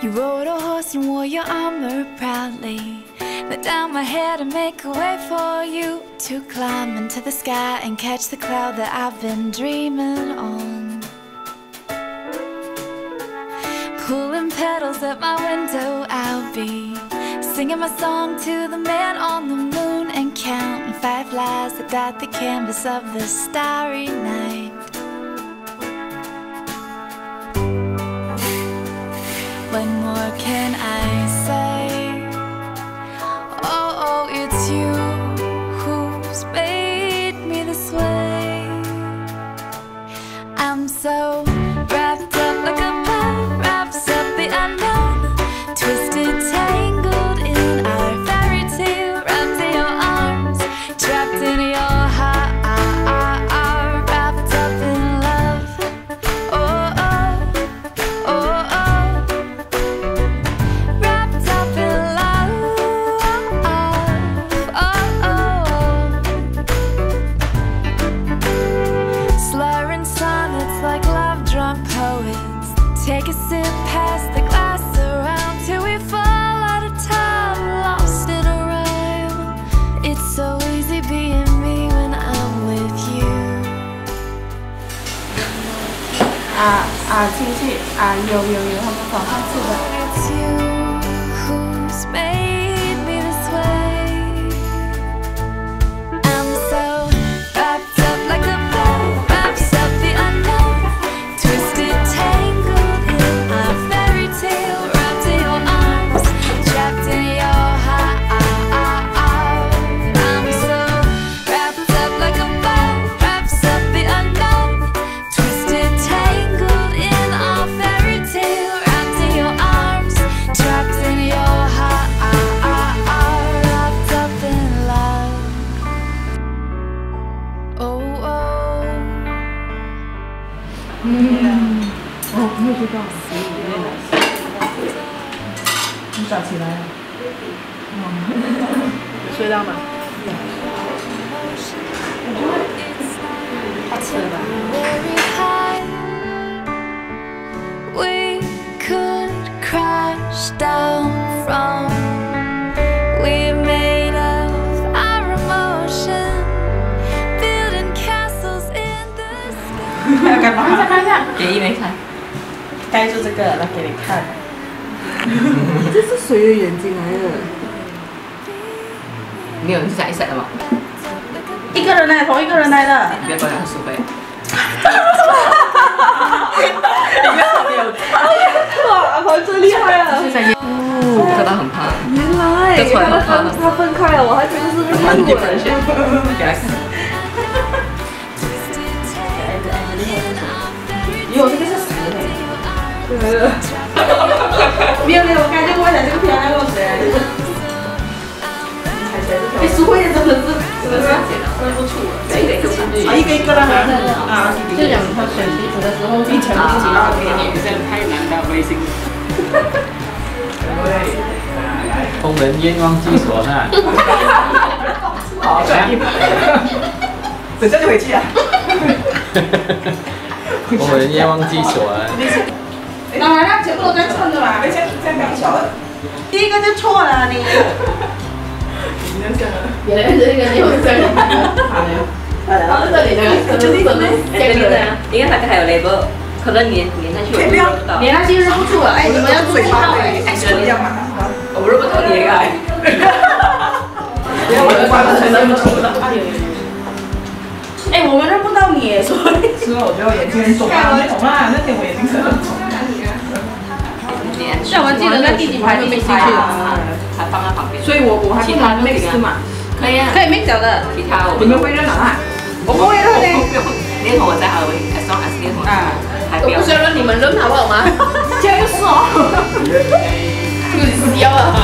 You rode a horse and wore your armor proudly. Let down my head and make a way for you to climb into the sky and catch the cloud that I've been dreaming on. Cooling petals at my window, I'll be singing my song to the man on the moon and counting fireflies that dot the canvas of the starry night. What more can I say? Oh, it's you who's made me this way. I'm so wrapped up like a bow wraps up the unknown, twisted, tangled in our fairy tale, wrapped in your arms, trapped in your heart, wrapped up in love. Oh, oh, oh, oh, wrapped up in love. Oh, oh. Slurring sonnets like love-drunk poets, take a sip, pass the glass around till we fall out of time, lost in a rhyme. It's so easy being me when I'm with you. 亲戚有，他们早上吃的。 It's you who's made me this way. I'm so wrapped up like a bow wraps up the unknown, twisted, tangled in our fairy tale, wrapped in your arms, trapped in your heart. I'm so wrapped up like a bow wraps up the unknown, twisted, tangled in our fairy tale, wrapped in your arms, trapped in your heart, wrapped up in love. Oh, oh. 没有知道。你早起来了？睡到吗？他吃了吧？ Very high, we could crash down from. We're made of our emotion, building castles in the sky. 要干嘛？看一下。 给一没看， 盖住这个，来给你看。这是谁的眼睛来的？ 没有，你是讲一闪的吗？ 一个人来，同一个人来的。 你不要跟我讲是非。 哇，阿婆真厉害啊！ 现在也，可他很怕。 原来，他分开了，我还觉得是他日就分线， 本。 给他看。 哟，这个是死的。对。没有，我感觉我在这个漂亮老师。哎，苏慧真的是分不出， 一个一个看。 一个一个的啊， 就讲他选皮子的时候， 一层一层啊， 女生太难到微信。 工人冤枉寄所呢。 好，转一等下就回去啊。 工人冤枉寄所啊。 当然了，全部都在蹭的嘛，先两小的。第一个就错了，你。 原来这个没有这里，然后这里呢，可能是什么？ 这个呢，应该它还有 label， 可能粘下去我就认不到。 粘下去认不出了，哎，你们要注意到哎。 一样嘛。 我认不到你哎。 我认不出了。哎，我们认不到你，所以。是啊，我觉得我眼睛很肿啊，很肿啊，那天我眼睛真的很肿。 像我记得在第几排就没进去了， 还放在旁边。 所以我还不能 mix 嘛。 可以啊， 可以 mix 的。 其他我你们会认啊？我不会认的。 连同我在好为 as long as 连同还不要。 我不需要让你们扔好不好吗？ 这样就是哦。 这个死掉了。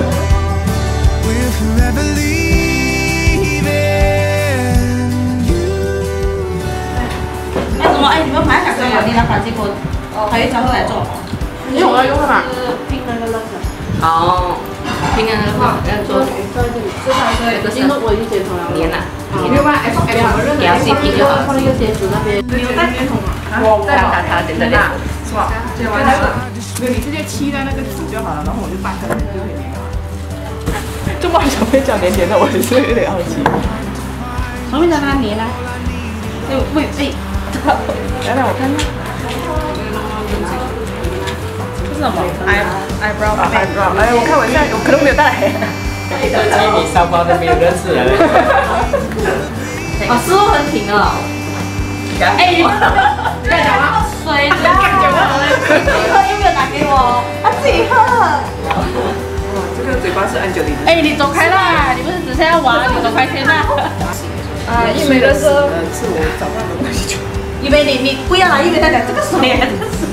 哎，怎么？哎，你们买两个马丁拉反击锅，还有一张来做。 因为我要用它嘛。拼那个那个。 哦，拼那个话要做。 因为我已经剪成了。 粘了。 没有办法，哎， 给它自己拼就好了。 放那个鞋子那边。 你有带粘土吗？ 我在它等等。 是吧？这完了。没有，你直接漆在那个纸就好了，然后我就拌在那个就可以粘了。这么小会讲黏黏的，我也是有点好奇。 后面让它粘来。喂， 来来，我看看。这是什么 ？eyebrow。哎，我看我现在可能没有带来。 基米沙包都没有认识了。 哦，思路很挺哦。 哎，你干什么？水的。你喝有没有拿给我？啊，自己喝。 这个嘴巴是按901。 哎，你走开啦！你不是只是要玩，你走开先啦。 啊，一梅的说是我早上的东西就。 一梅，你不要啦！一梅在讲这个水，这个水。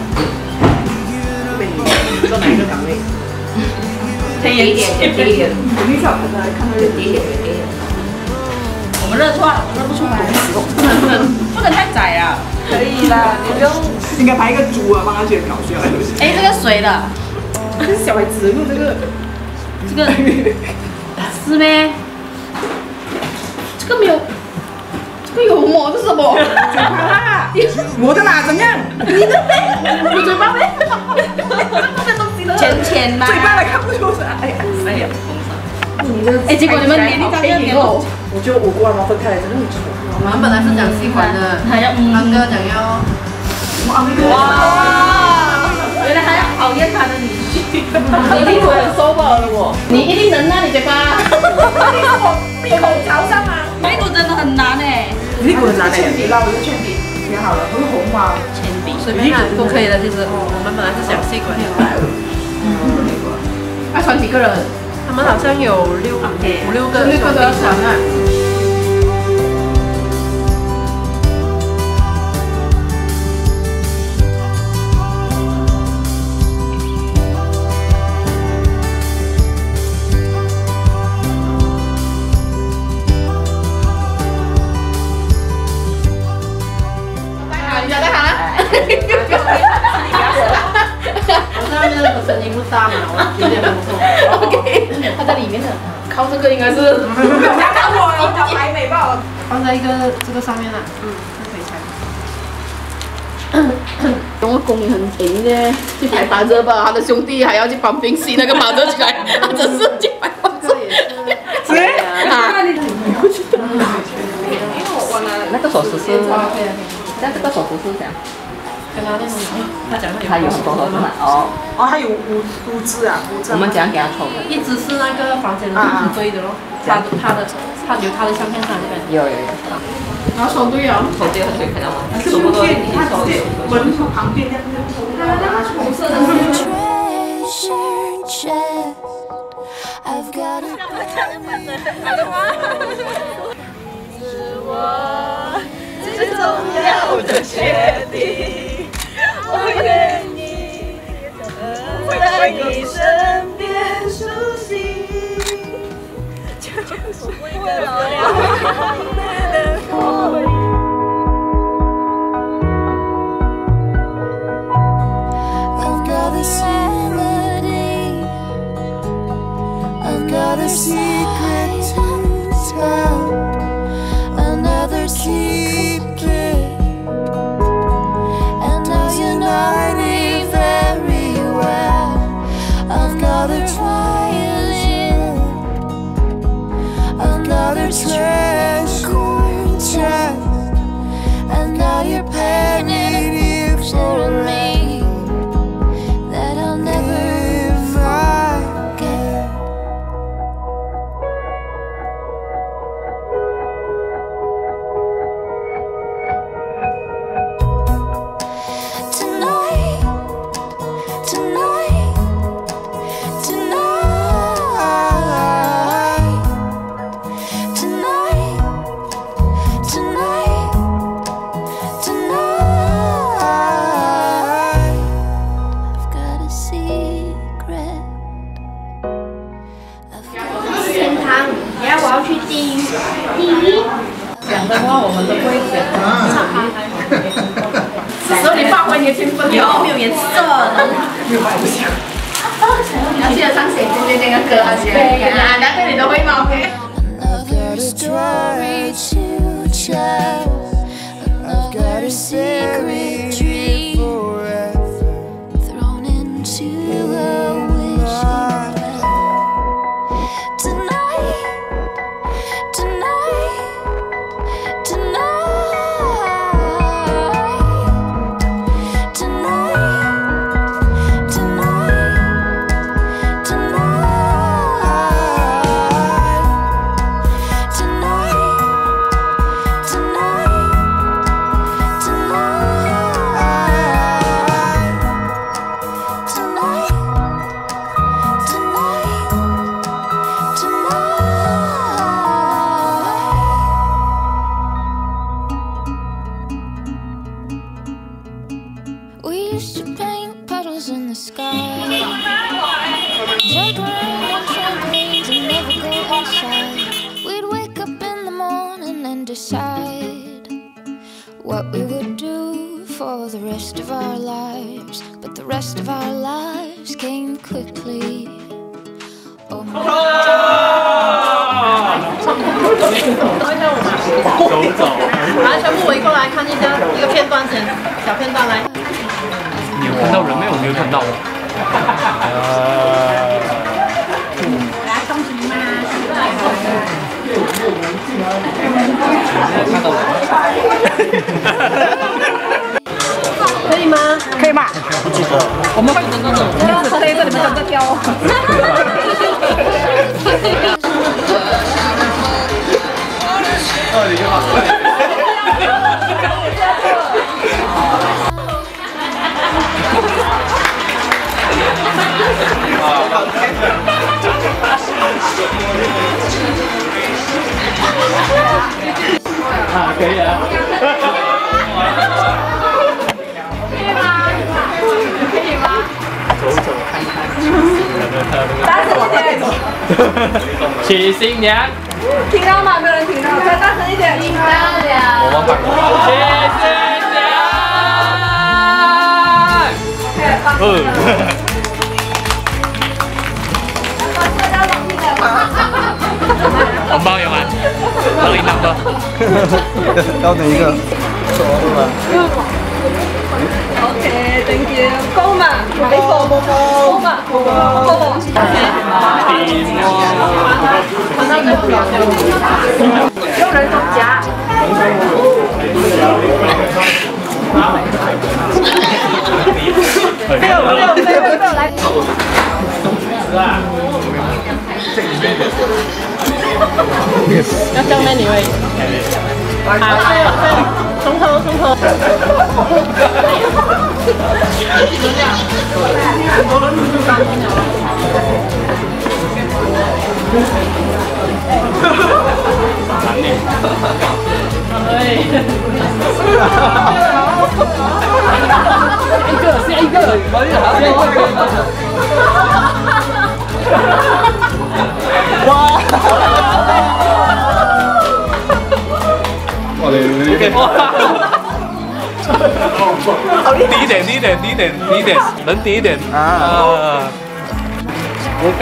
你做哪一个岗位？ 偏一点，偏一点。 我很少看到偏一点，偏一点。 我们认错了，我认不出来。不能太窄啊。 可以啦，你不用。应该拍一个猪啊，帮他卷搞笑。 哎，这个水的。 这是小孩子用这个。 这个是咩？这个没有，这个有膜，这是什么？ 嘴巴啦，我的啦，怎样？ 你的没？有嘴巴没？这个东西的。浅浅吧。 嘴巴来看不出来。哎呀，你的哎，结果你们连一张要连我。 我觉得五官毛分开来真的很丑。 我们本来是讲细管的， 还要安哥讲要。 哇！原来还要考验他的女婿。 你屁股很收饱了我。 你一定能啊，你嘴巴。 闭口朝上啊！ 屁股真的很难哎。 屁股很难哎。你拉我的铅笔，填好了，都是红花。 铅笔。 随便啦，都可以的。其实我们本来是讲细管的。 要传几个人？ 他们好像有5、6个， 6个都要传啊。 我知道那个声音不大嘛，我觉得不错。 OK， 他在里面的，靠这个应该是。 不要看我了，小白美爆。 放在这个上面啦，可以拆。 中国工很贼的，去排把热吧，他的兄弟还要去帮冰洗那个把热起来，他只是去排把热。 谁？ 不知道。 那个手势是，但这个手势是这样。 他讲的他有很多手势哦。 哦，他有五支啊，5支。 我们怎样给他抽的？ 一直是那个房间的是对的咯，他有他的相片上这边。 有。 然后手对啊， 抽对很对，看到吗？ 什么都他直接门旁边那个抽。 他那个红色的。 Treasure chest, I've got a 是我最重要的决定，我愿意在你身边苏醒，就是为了你的回忆。 I've got a secret to tell, another secret, and now you know me very well. I've got a violin, another treasure chest, and now you're paying it for me that I'll never forget. 讲的话我们都不会讲。 这时候你发挥你的天分，有没有颜色？你要记得唱谁今天那个歌啊，先啊，难怪你都会冒黑。 Another story to tell, I've got a secret dream, stars in the sky. Jump around on trampolines and never go inside. We'd wake up in the morning and decide what we would do for the rest of our lives. But the rest of our lives came quickly. Oh my God. 来，全部围过来看一个片段先，小片段来。 你有看到人没有？我没有看到。看到人。 可以吗？ 可以吗？ 不记得。 我们会整个背着你们整个雕。 你就好。啊，可以啊。 可以吗？ 走走看看。 大声一点。 喜新年。 听到吗？没有人听到，再大声一点。听到了。 我们把喜新年。红包有吗？1领2个。 要哪一个 OK，thank you。高嘛，买一个高嘛，高。有人中夹。没有来。 要正面你位。好，从头。下一个。哇！ 低一点，人低一点啊！不高。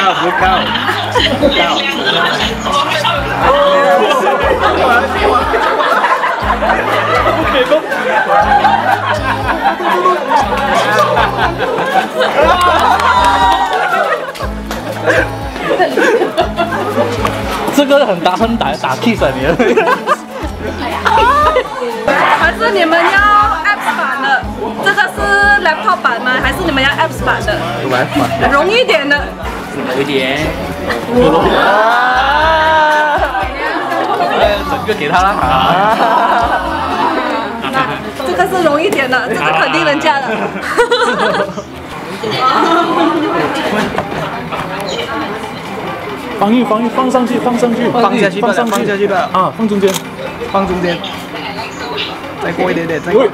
这个很打 kiss 啊你。 还是你们要 apps 版的？这个是 laptop 版吗？还是你们要 apps 版的？容易点的。 有一点。整个给他了这个是容易点的，这是肯定人家的。 防御，放上去，放下去吧啊，放中间， 再过一点点，再喂，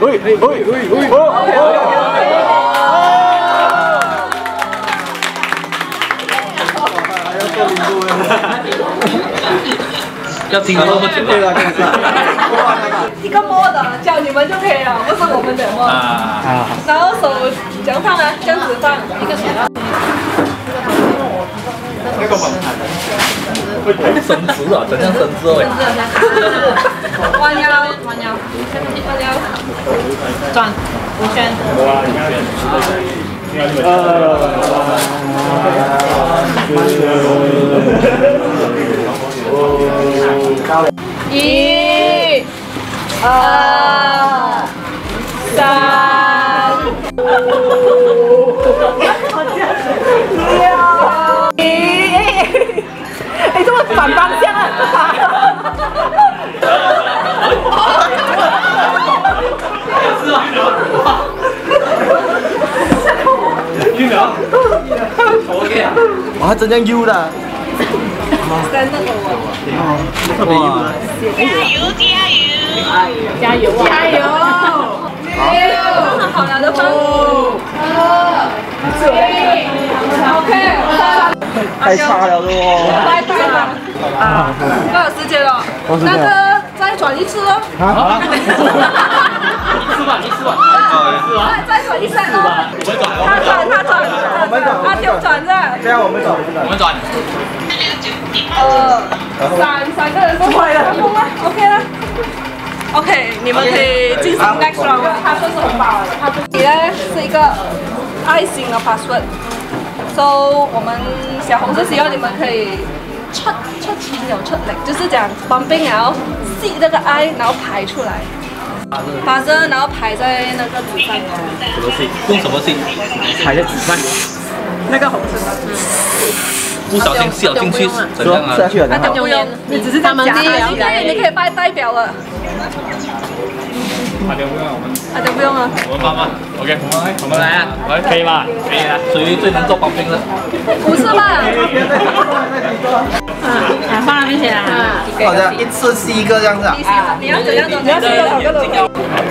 要听多么久了？ 一个摸的叫你们就可以了，不是我们的摸。然后手这样放啊，这样子放一个手。 那个会伸直啊，怎样伸直喂？ 弯腰， 转5圈。1、2、3。哎，这么反方向啊！ 哇，真正 U 的。 特别 U 的。加油！ 好了的分。OK。 太差了哦。 拜拜了。啊，不有时间了。那个再转一次哦。 啊？ 你吃吧。 再转一下哦。他丢转着。 对啊，我们转。 三个人都坏了，痛吗 ？OK 了。OK， 你们可以进行 next round 了。他算是红包了。他这里呢是一个爱心的 password。So 我们小红是希望你们可以出力，就是讲 bumping 然后吸那个爱，然后排出来。把这然后排在那个纸上。 什么戏？用什么戏？ 排在纸上。 那个红色的。 不小心吸了进去，怎样啊？ 下去了， 那不用，你只是在夹。你可以拜代表了。 阿丢不用， 阿丢不用了。 我们帮忙 ，OK， 我们来啊，可以吧？可以啊， 属于最能做帮兵的。 不是吧？ 放那边先啊。 好像一次吸一个这样子啊。 你要怎样做？你要吸多少个？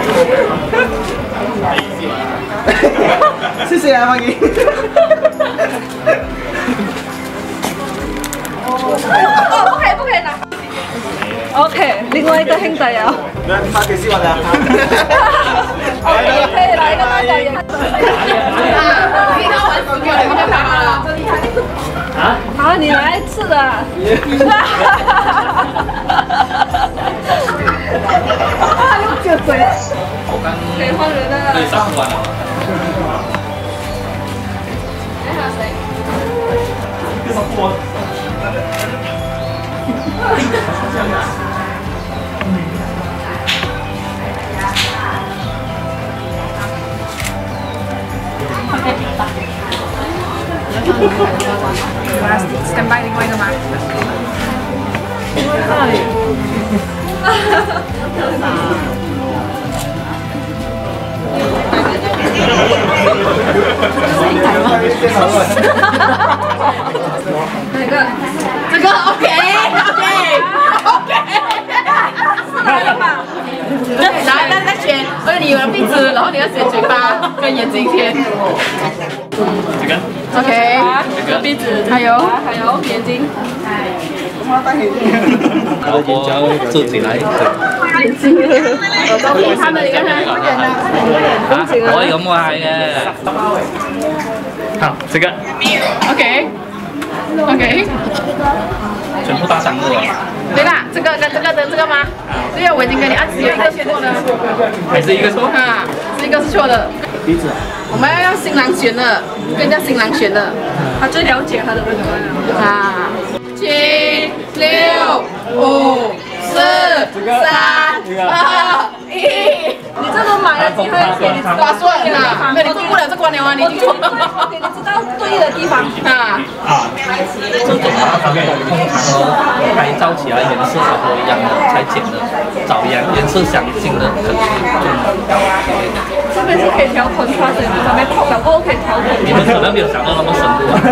谢谢啊，芳姨。 哦，不可以拿。OK， 另外一个兄弟啊。 他给吸完了。 OK， 可以来一个代表演。好，你来吃的。用酒嘴。可以换人了。 可以上完了。 还有谁？ standby 另外一个吗？ 哪个？ 这个 OK。来，再选，你有了鼻子，然后你要选嘴巴跟眼睛先。 这个 OK， 这个鼻子， 还有眼睛。 老婆自己来。 眼睛。他们刚才我咁壞嘅。 好，这个 OK， 全部大三个。 对啦，这个跟这个吗？对呀，我已经跟你暗示有一个是错的， 还是一个错啊，这个是错的。 鼻子。 我们要让新郎选的，跟人家新郎选的。 他最了解他的那个。 啊，7、6、5、4、3、2、1。 你这种买的机会给你划算啦，那你过不了这关了啊，你就给你知道对的地方啊。 这种啊，它通常拍照起来颜色差不多一样的才剪的，找颜色相近的可能这边是可以调contrast的，这边透了过后可以调你们可能没有想到那么深入啊。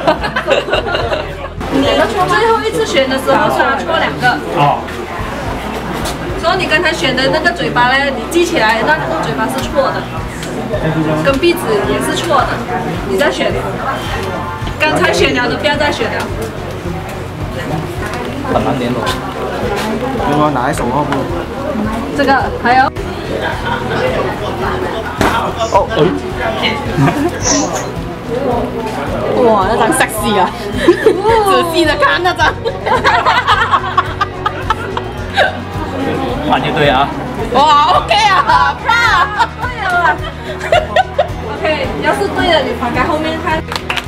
你最后一次选的时候是拿错2个。 哦。 所以你刚才选的那个嘴巴呢，你记起来，那个嘴巴是错的，跟鼻子也是错的，你再选。刚才选了的不要再选了。 很难联络。 有没有拿一手啊？不？ 这个还有。 哦， 哇，那张 sexy 啊！仔细的看那张。 换就对啊。 哇 ，OK 啊，棒！ 对了。OK， 要是对了，你翻开后面看。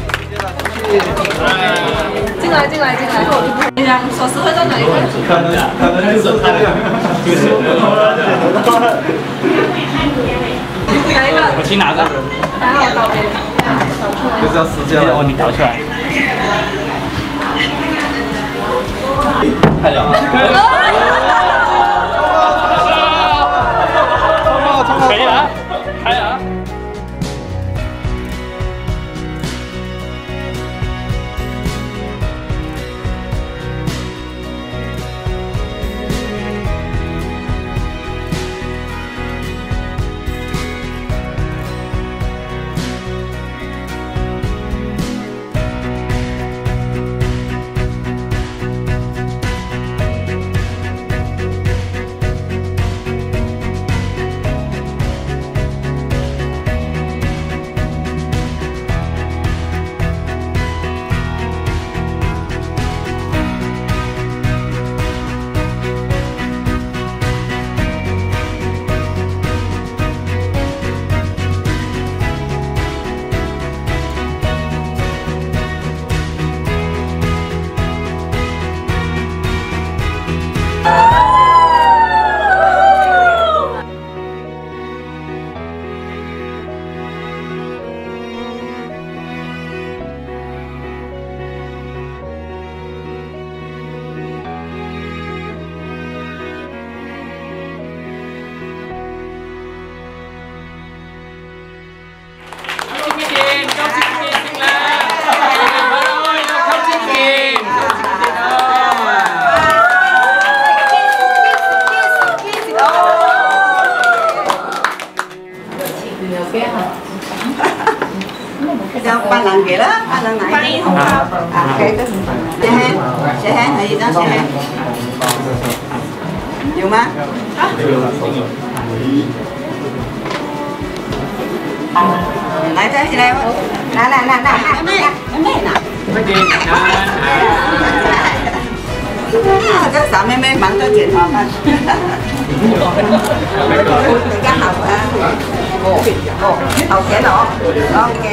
进来。你俩手势会到哪里？ 可能就是他哪一个？ 我去拿着。 还好倒霉。 就是要撕掉。 哦，你倒出来。 太了。 可以了，开了。 cho ba lần vậy đó, ba lần này. Ok, xe hán là gì đó, xe hán. Nhiều má. Lại thế gì đây? Nè. Chắc sợ mê bắn cho chuyện hợp anh. Cái học à. Học trẻ đó. Ok.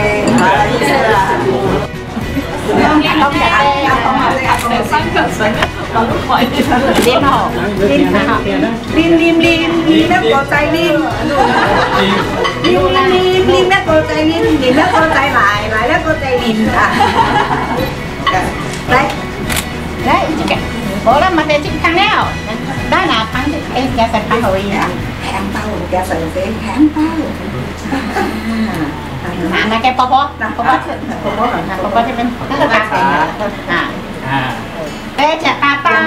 Lim nó có tay lim. Lim nó có tay lim nó có tay lại nó có tay lim à. Đấy. Đấy, bố là mặt để chụp thằng nào đó là thằng em cha cần thằng hồi hàng bao cha cần cái hàng bao là cái popo thì bên cái là bé cha tata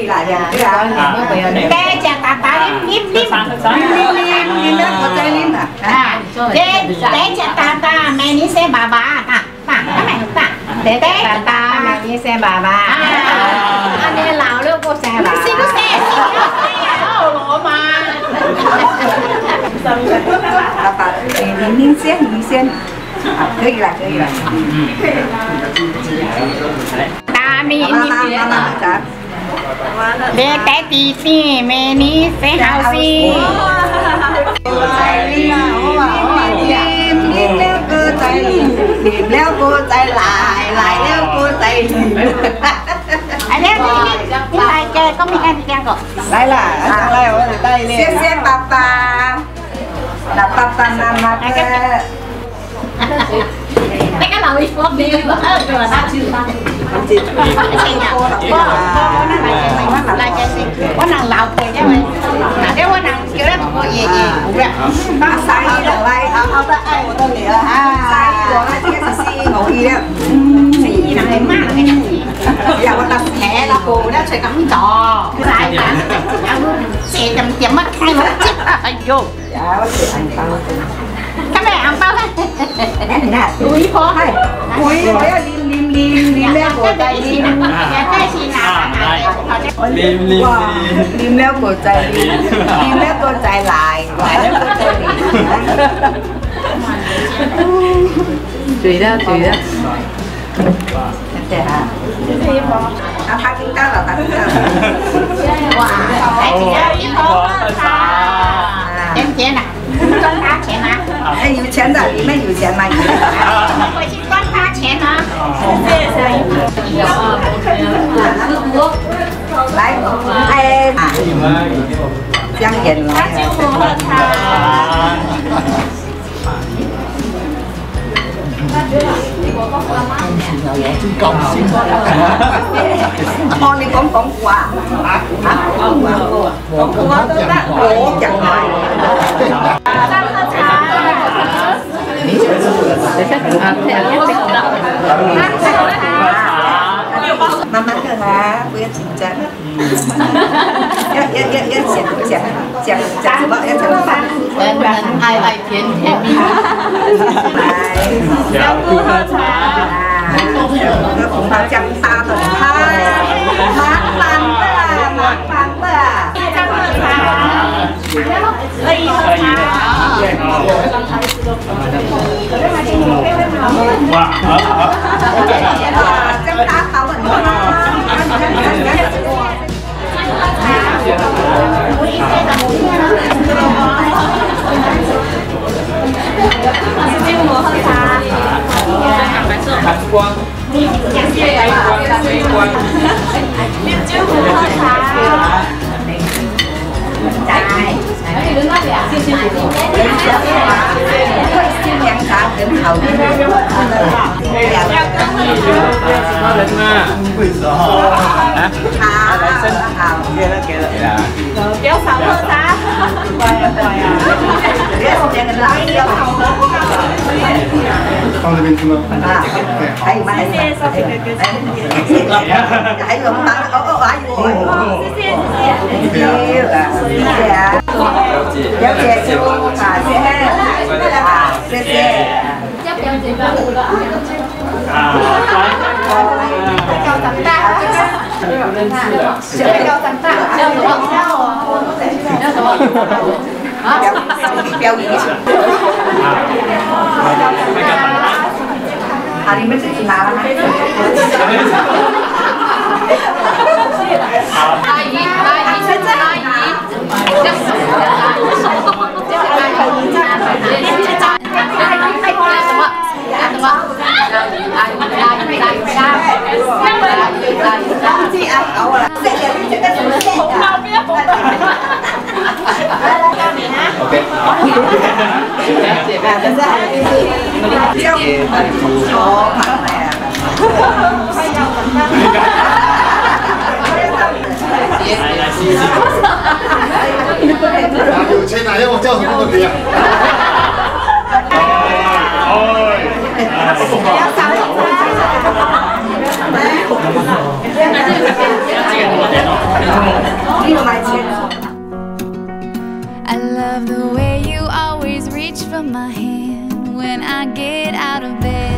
bé cha tata lim nó có tay lim à bé cha tata mẹ ní xe bà để tata mẹ ní xe bà anh em lão lúc cô xe bà xin xe lỗ mà nhìn xem cứ là ta mi để cái tí xí mẹ ní xe hào xí điểm leo cô tay lại leo cô tay anh em đi tay chơi có mình ăn chơi rồi đây là anh leo tay lên xe papa là papa mama mấy cái lầu đi phốt đi rồi ta chưa ta lại chơi gì có nàng lầu thì chứ mày nếu có nàng kiểu đó có gì cũng được bác sai là lạiเอาแต่ไอ้ตัวเหนือsaiตัวนั้นที่ซีngủ gì đó gì này má là cái gì giờ mà ta nhẹ là cô đó sẽ cắm trò sai cả xe chậm mất hai một chiếc ai vô dạ bác sĩ ăn tao cái này ăn tao đấy nè túi khó hay túi lim leo cổ tay lim cái gì nào lim leo cổ tay lim leo cổ tay lại leo cổ tay tùy đó à hai chúng ta là ta em chế nè con cá chén à em nhiều chén rồi mấy nhiều chén này phải chỉ con cá chén à đấy em Giang Hiền là con đi con quà ủa chẳng phải Mama ke ha, buat cincang. Ya, siap, coba ya coba. Dan ai kiến em đi. Siap, nó cũng bao trăm ta rồi ha. Mát bằng ba. Trăm ta khẩu mình Hàn Quang. Nhãn cả đến hậu kéo sầu hơn ta 放这边吃吗？ 哎妈！哎呦妈！哎呦！了解，谢谢，谢谢。 高长大，小高长大，要什么？要什么？啊？标语。啊，你们自己拿了吗？阿姨，现在阿姨，叫什么？叫阿姨， 有钱哪要我叫什么都可以啊。 I love the way you always reach for my hand when I get out of bed.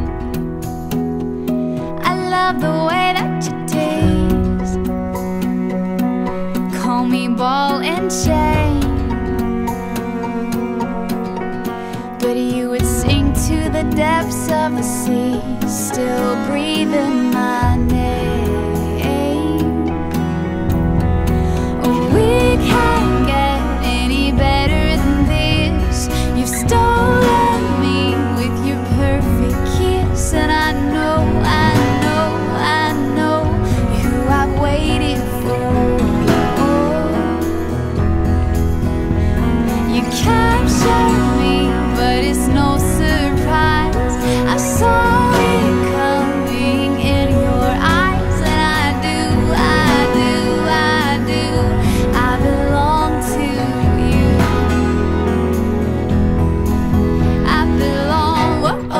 I love the way that you taste. Call me ball and chain, but you would sink to the depths of the sea, still breathing my name. We can't get any better than this. You've stolen me with your perfect kiss, and I know who I've waited for. You captured me, but it's no surprise. I saw it coming in your eyes, and I belong to you. I belong.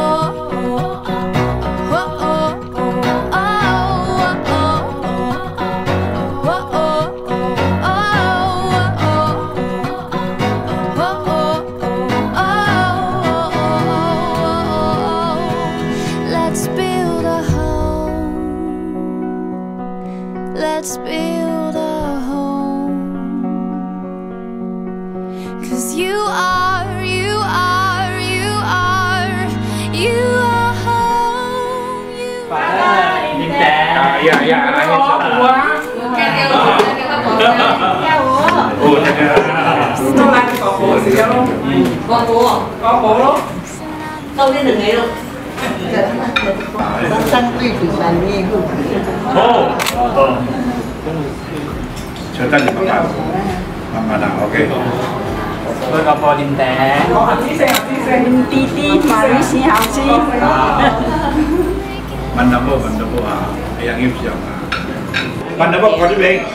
Let's build a home. Let's build a home. 'Cause you are home. Dạ, anh em sợ quá. Ủa, Nó lại có bố gì không? Có bố à? Có bố luôn. Đâu biết đừng ấy đâu. chờ ta nhìn mà nào ok. Tôi có bò đình té. Tí mà đi xí hào xí. Mình nằm bộ à, yang im siang. Mình nằm bộ có đi bên.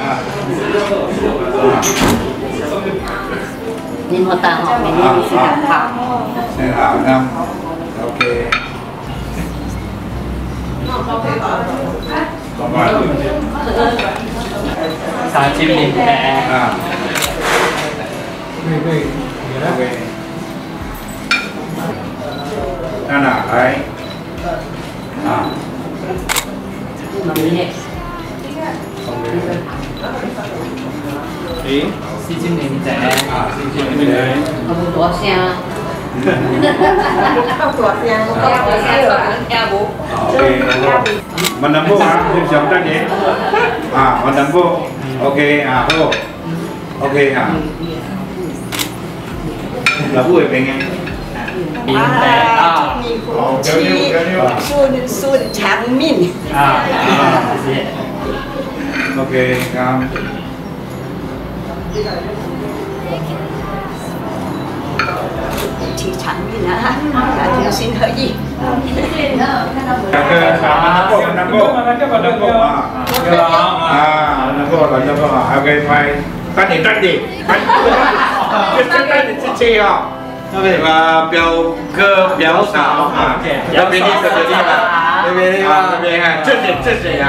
Nhìn họ tao họ mình đi xin thảo. Xin thảo năm. Ok. Sao chim đình té. Ok. Nó nào đấy. Ý, si chim đình té. Si chim đình té. Không có xe. Không có xe. Ok. Mình nằm bộ hả? Mình chồng ta nhé. Mình nằm bộ. Ok, thôi. Ok hả? Là vui bên nghe. Đình té. Xuân Tráng Minh. Ok, cảm. Chị Tráng Minh hả? Là xin hỡi gì? Mình nằm bộ. Ok, fine. Tắt đi. Chị à? Và biểu xảo đặc biệt đi đặc biệt đi ha chất gì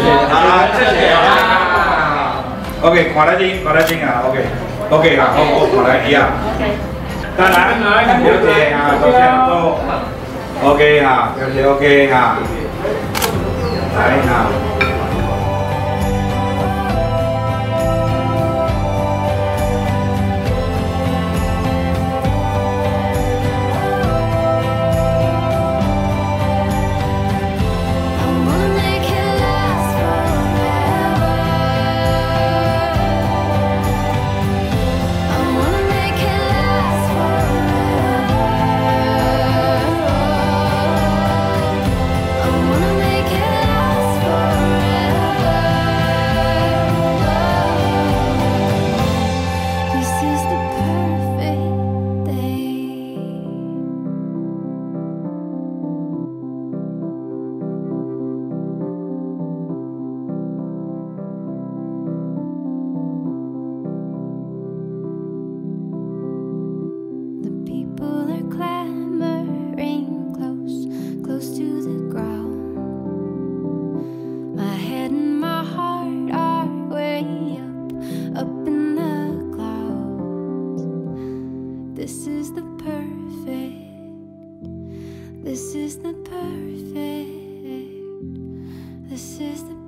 ok khóa đã chinh ok không khóa đã đi à ta đã nói điều gì đầu tiên cô Ok hả? Em thấy ok hả? Đấy nào. This is the perfect, this is the perfect, this is the